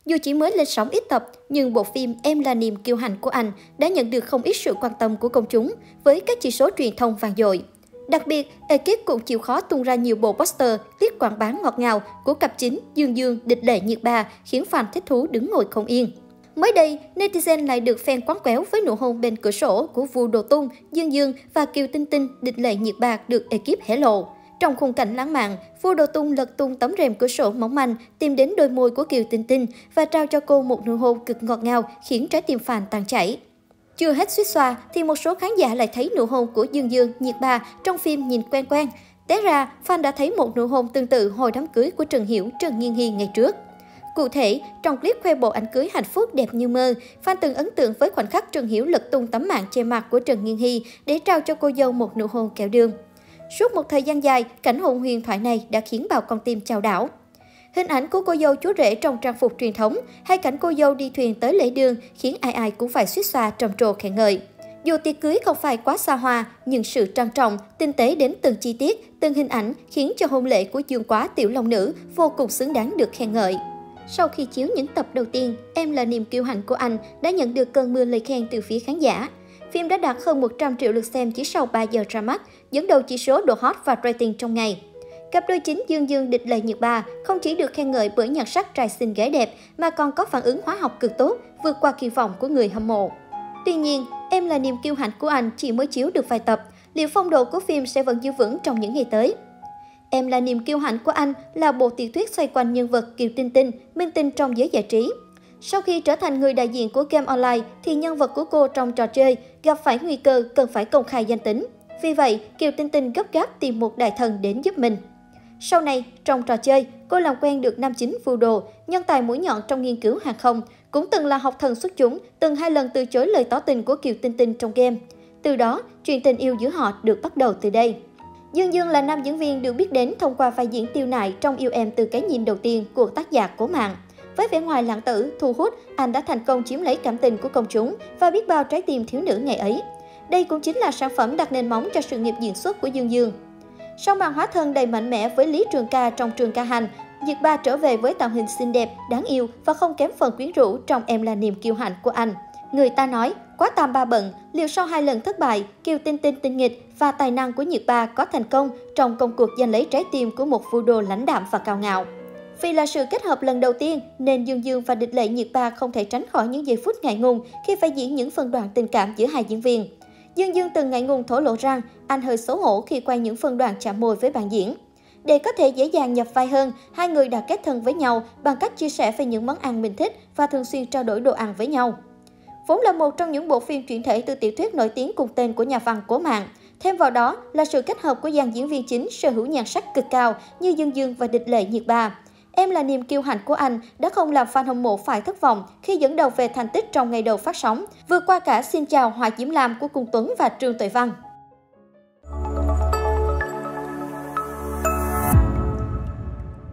Dù chỉ mới lên sóng ít tập, nhưng bộ phim Em là niềm kiêu hãnh của anh đã nhận được không ít sự quan tâm của công chúng với các chỉ số truyền thông vang dội. Đặc biệt, ekip cũng chịu khó tung ra nhiều bộ poster, tiết quảng bá ngọt ngào của cặp chính Dương Dương, Địch Lệ Nhiệt Ba khiến fan thích thú đứng ngồi không yên. Mới đây, netizen lại được fan quán quéo với nụ hôn bên cửa sổ của Vu Đồ Tung, Dương Dương và Kiều Tinh Tinh, Địch Lệ Nhiệt Ba được ekip hé lộ. Trong khung cảnh lãng mạn, Vu Đồ Tung lật tung tấm rèm cửa sổ mỏng manh, tìm đến đôi môi của Kiều Tinh Tinh và trao cho cô một nụ hôn cực ngọt ngào khiến trái tim fan tan chảy. Chưa hết xuýt xoa thì một số khán giả lại thấy nụ hôn của Dương Dương, Nhiệt Ba trong phim nhìn quen quen. Té ra, fan đã thấy một nụ hôn tương tự hồi đám cưới của Trần Hiểu, Trần Nhiên Hy ngày trước. Cụ thể, trong clip khoe bộ ảnh cưới hạnh phúc đẹp như mơ, fan từng ấn tượng với khoảnh khắc Trần Hiểu lật tung tấm màn che mặt của Trần Nhiên Hy để trao cho cô dâu một nụ hôn kẹo đường. Suốt một thời gian dài, cảnh hôn huyền thoại này đã khiến bao con tim chao đảo. Hình ảnh của cô dâu chú rể trong trang phục truyền thống hay cảnh cô dâu đi thuyền tới lễ đường khiến ai ai cũng phải xuýt xoa trầm trồ khen ngợi. Dù tiệc cưới không phải quá xa hoa, nhưng sự trang trọng, tinh tế đến từng chi tiết, từng hình ảnh khiến cho hôn lễ của Dương Quá Tiểu Long Nữ vô cùng xứng đáng được khen ngợi. Sau khi chiếu những tập đầu tiên, Em là niềm kiêu hãnh của anh đã nhận được cơn mưa lời khen từ phía khán giả. Phim đã đạt hơn 100 triệu lượt xem chỉ sau 3 giờ ra mắt, dẫn đầu chỉ số độ hot và rating trong ngày. Cặp đôi chính Dương Dương, Địch Lệ Nhiệt Ba không chỉ được khen ngợi bởi nhan sắc trai xinh gái đẹp mà còn có phản ứng hóa học cực tốt, vượt qua kỳ vọng của người hâm mộ. Tuy nhiên, Em là niềm kiêu hãnh của anh chỉ mới chiếu được vài tập, liệu phong độ của phim sẽ vẫn giữ vững trong những ngày tới? Em là niềm kiêu hãnh của anh là bộ tiểu thuyết xoay quanh nhân vật Kiều Tinh Tinh, minh tinh trong giới giải trí. Sau khi trở thành người đại diện của game online thì nhân vật của cô trong trò chơi gặp phải nguy cơ cần phải công khai danh tính. Vì vậy, Kiều Tinh Tinh gấp gáp tìm một đại thần đến giúp mình. Sau này, trong trò chơi, cô làm quen được nam chính Vu Đồ, nhân tài mũi nhọn trong nghiên cứu hàng không, cũng từng là học thần xuất chúng, từng 2 lần từ chối lời tỏ tình của Kiều Tinh Tinh trong game. Từ đó, chuyện tình yêu giữa họ được bắt đầu từ đây. Dương Dương là nam diễn viên được biết đến thông qua vai diễn Tiêu Nại trong Yêu Em từ cái nhìn đầu tiên của tác giả Cố Mạng. Với vẻ ngoài lãng tử, thu hút, anh đã thành công chiếm lấy cảm tình của công chúng và biết bao trái tim thiếu nữ ngày ấy. Đây cũng chính là sản phẩm đặt nền móng cho sự nghiệp diễn xuất của Dương Dương. Sau màn hóa thân đầy mạnh mẽ với Lý Trường Ca trong Trường Ca Hành, Nhiệt Ba trở về với tạo hình xinh đẹp, đáng yêu và không kém phần quyến rũ trong Em là niềm kiêu hãnh của anh. Người ta nói, quá tam ba bận, liệu sau 2 lần thất bại, Kiều Tinh Tinh tinh nghịch và tài năng của Nhiệt Ba có thành công trong công cuộc giành lấy trái tim của một Vu Đồ lãnh đạm và cao ngạo. Vì là sự kết hợp lần đầu tiên nên Dương Dương và Địch Lệ Nhiệt Ba không thể tránh khỏi những giây phút ngại ngùng khi phải diễn những phân đoạn tình cảm giữa hai diễn viên. Dương Dương từng ngại ngùng thổ lộ rằng anh hơi xấu hổ khi quay những phân đoạn chạm môi với bạn diễn. Để có thể dễ dàng nhập vai hơn, hai người đã kết thân với nhau bằng cách chia sẻ về những món ăn mình thích và thường xuyên trao đổi đồ ăn với nhau. Vốn là một trong những bộ phim chuyển thể từ tiểu thuyết nổi tiếng cùng tên của nhà văn Cố Mạng. Thêm vào đó là sự kết hợp của dàn diễn viên chính sở hữu nhan sắc cực cao như Dương Dương và Địch Lệ Nhiệt Ba. Em là niềm kiêu hãnh của anh đã không làm fan hâm mộ phải thất vọng khi dẫn đầu về thành tích trong ngày đầu phát sóng, vượt qua cả Xin Chào Hoa Diễm Lam của Cung Tuấn và Trương Tuệ Văn.